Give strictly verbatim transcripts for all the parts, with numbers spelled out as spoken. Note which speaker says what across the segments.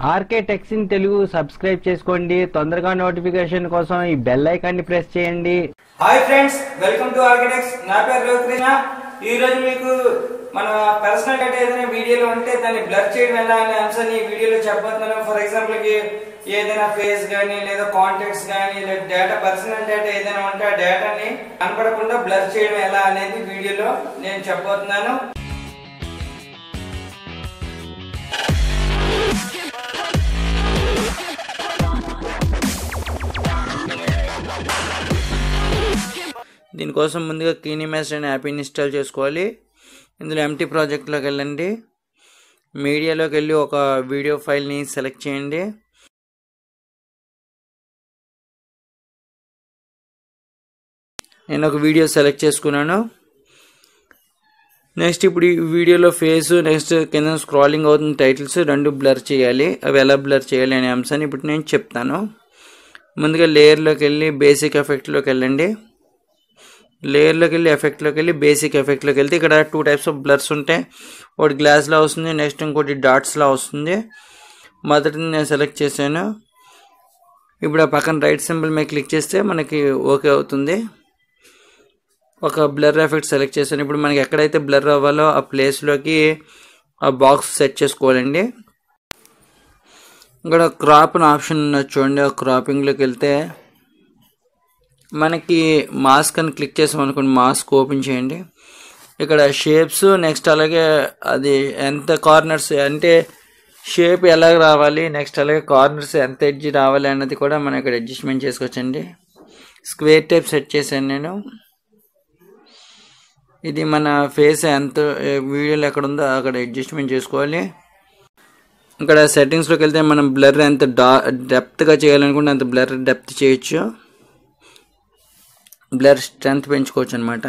Speaker 1: RK techs in Telugu subscribe చేసుకోండి. తొందరగా notification కోసం ఈ బెల్ ఐకాన్ ని ప్రెస్ చేయండి.
Speaker 2: Hi friends, welcome to RK techs. నా పేరు రవికృష్ణ. ఈ రోజు మీకు మన పర్సనల్ డేటా ఏదైనా వీడియోలో ఉంటే దాన్ని బ్లర్ చేయడం ఎలా అనే అంశాన్ని ఈ వీడియోలో చెప్పబోతున్నాను. ఫర్ ఎగ్జాంపుల్ కి ఏదైనా ఫేస్ కానీ లేదా కాంటాక్ట్స్ కానీ లేదా డేటా పర్సనల్ డేటా ఏదైనా ఉంటే ఆ డేటాని కనపడకుండా బ్లర్ చేయడం ఎలా అనేది వీడియోలో నేను చెప్పబోతున్నాను. దీనికోసం ముందుగా కీనిమాస్టర్ అనే యాప్ ఇన్స్టాల్ చేసుకోవాలి. ఇందులో ఎంటీ ప్రాజెక్ట్లోకి వెళ్ళండి. మీడియాలోకి వెళ్ళి ఒక వీడియో ఫైల్ని సెలెక్ట్ చేయండి. నేను ఒక వీడియో సెలెక్ట్ చేసుకున్నాను. నెక్స్ట్ ఇప్పుడు ఈ వీడియోలో ఫేస్, నెక్స్ట్ కింద స్క్రాలింగ్ అవుతున్న టైటిల్స్ రెండు బ్లర్ చేయాలి. అవి ఎలా బ్లర్ చేయాలి అనే అంశాన్ని ఇప్పుడు నేను చెప్తాను. ముందుగా లేయర్లోకి వెళ్ళి బేసిక్ ఎఫెక్ట్లోకి వెళ్ళండి. లేయర్లోకి వెళ్ళి ఎఫెక్ట్లోకి వెళ్ళి బేసిక్ ఎఫెక్ట్లోకి వెళ్తే ఇక్కడ టూ టైప్స్ ఆఫ్ బ్లర్స్ ఉంటాయి. ఒకటి గ్లాస్లా వస్తుంది, నెక్స్ట్ ఇంకోటి డాట్స్లా వస్తుంది. మొదటిని నేను సెలెక్ట్ చేశాను. ఇప్పుడు ఆ పక్కన రైట్ సింబల్ మీద క్లిక్ చేస్తే మనకి ఓకే అవుతుంది. ఒక బ్లర్ ఎఫెక్ట్ సెలెక్ట్ చేశాను. ఇప్పుడు మనకి ఎక్కడైతే బ్లర్ అవ్వాలో ఆ ప్లేస్లోకి ఆ బాక్స్ సెట్ చేసుకోవాలండి. ఇక్కడ క్రాప్ అనే ఆప్షన్ ఉన్నది చూడండి. ఆ క్రాపింగ్లోకి వెళ్తే మనకి మాస్క్ అని క్లిక్ చేసాం అనుకోండి, మాస్క్ ఓపెన్ చేయండి. ఇక్కడ షేప్స్, నెక్స్ట్ అలాగే అది ఎంత కార్నర్స్ అంటే షేప్ ఎలా రావాలి, నెక్స్ట్ అలాగే కార్నర్స్ ఎంత ఎడ్జ్ రావాలి అన్నది కూడా మనం ఇక్కడ అడ్జస్ట్మెంట్ చేసుకోవచ్చండి. స్క్వేర్ టైప్ సెట్ చేశాను నేను. ఇది మన ఫేస్ ఎంత వీడియోలో ఎక్కడ ఉందో అక్కడ అడ్జస్ట్మెంట్ చేసుకోవాలి. ఇక్కడ సెట్టింగ్స్లోకి వెళ్తే మనం బ్లర్ ఎంత డా డెప్త్గా చేయాలనుకుంటే అంత బ్లర్ డెప్త్ చేయొచ్చు. బ్లర్ స్ట్రెంత్ పెంచుకోవచ్చు అనమాట.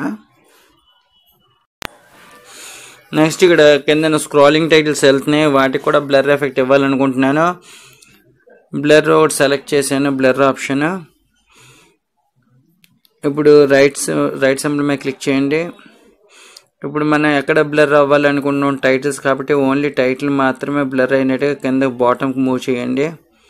Speaker 2: నెక్స్ట్ ఇక్కడ కింద స్క్రాలింగ్ టైటిల్స్ వెళ్తున్నాయి, వాటికి కూడా బ్లర్ ఎఫెక్ట్ ఇవ్వాలనుకుంటున్నాను. బ్లర్ ఒకటి సెలెక్ట్ చేశాను, బ్లర్ ఆప్షన్. ఇప్పుడు రైట్ రైట్ సింబల్ మీద క్లిక్ చేయండి. ఇప్పుడు మనం ఎక్కడ బ్లర్ అవ్వాలనుకుంటున్నాం టైటిల్స్ కాబట్టి ఓన్లీ టైటిల్ మాత్రమే బ్లర్ అయినట్టుగా కింద బాటంకి మూవ్ చేయండి.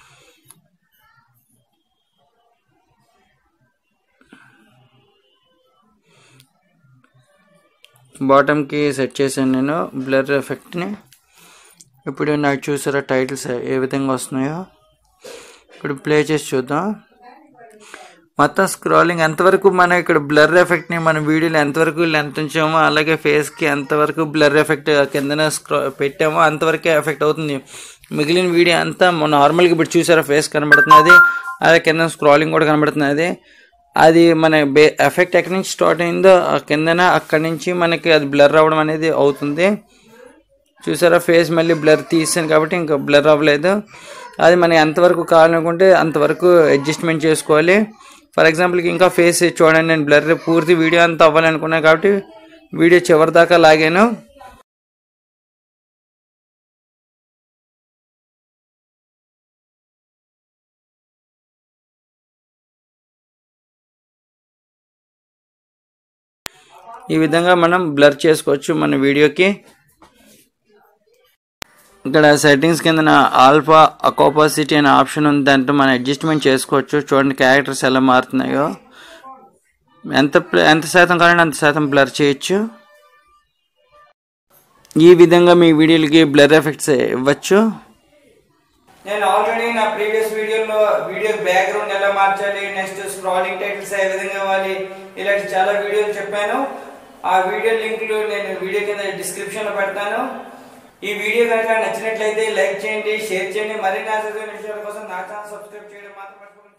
Speaker 2: బాటంకి సెట్ చేశాను నేను బ్లర్ ఎఫెక్ట్ని. ఇప్పుడు నాకు చూసారా టైటిల్స్ ఏ విధంగా వస్తున్నాయో. ఇప్పుడు ప్లే చేసి చూద్దాం. మొత్తం స్క్రాలింగ్ ఎంతవరకు మనం ఇక్కడ బ్లర్ ఎఫెక్ట్ని మన వీడియోలో ఎంతవరకు లెంత్ ఉంచామో అలాగే ఫేస్కి ఎంతవరకు బ్లర్ ఎఫెక్ట్ కిందన స్క్రా పెట్టామో అంతవరకే ఎఫెక్ట్ అవుతుంది. మిగిలిన వీడియో అంతా నార్మల్గా ఇప్పుడు చూసారా ఫేస్ కనబడుతున్నది, అలాగే కింద స్క్రాలింగ్ కూడా కనబడుతున్నది. అది మన బే ఎఫెక్ట్ ఎక్కడి నుంచి స్టార్ట్ అయిందో కిందన అక్కడి నుంచి మనకి అది బ్లర్ అవ్వడం అనేది అవుతుంది. చూసారా ఫేస్ మళ్ళీ బ్లర్ తీసాను కాబట్టి ఇంకా బ్లర్ అవ్వలేదు. అది మనం ఎంతవరకు కావాలనుకుంటే అంతవరకు అడ్జస్ట్మెంట్ చేసుకోవాలి. ఫర్ ఎగ్జాంపుల్కి ఇంకా ఫేస్ చూడండి, నేను బ్లర్ పూర్తి వీడియో అంతా అవ్వాలనుకున్నాను కాబట్టి వీడియో చివరి దాకా లాగాను. ఈ విధంగా మనం బ్లర్ చేసుకోవచ్చు మన వీడియోకి. ఇక్కడ సెట్టింగ్స్ కింద ఆల్ఫా అకోపాసిటీ అనే ఆప్షన్ ఉంది, దాంట్లో మనం అడ్జస్ట్మెంట్ చేసుకోవచ్చు. చూడండి క్యారెక్టర్స్ ఎలా మారుతున్నాయో. ఎంత ఎంత శాతం కావాలంటే అంత శాతం బ్లర్ చేయొచ్చు. ఈ విధంగా మీ వీడియోలకి బ్లర్ ఎఫెక్ట్స్ ఇవ్వచ్చు. నేను ఆల్రెడీ నా ప్రీవియస్ వీడియోలో వీడియో బ్యాక్గ్రౌండ్ ఎలా మార్చాలి, నెక్స్ట్ స్క్రాలింగ్ టైటిల్స్ ఏ విధంగా ఇవ్వాలి, ఇలాంటి చాలా వీడియోలు చెప్పాను. ఆ వీడియో లింక్లు నేను వీడియో కింద డిస్క్రిప్షన్ లో పెడతాను. ఈ వీడియో కనుక నచ్చినట్లయితే లైక్ చేయండి, షేర్ చేయండి. మరిన్ని ఆసక్తికరమైన విషయాల కోసం నా ఛానల్ సబ్స్క్రైబ్ చేయడం మాత్రం మర్చిపోకండి.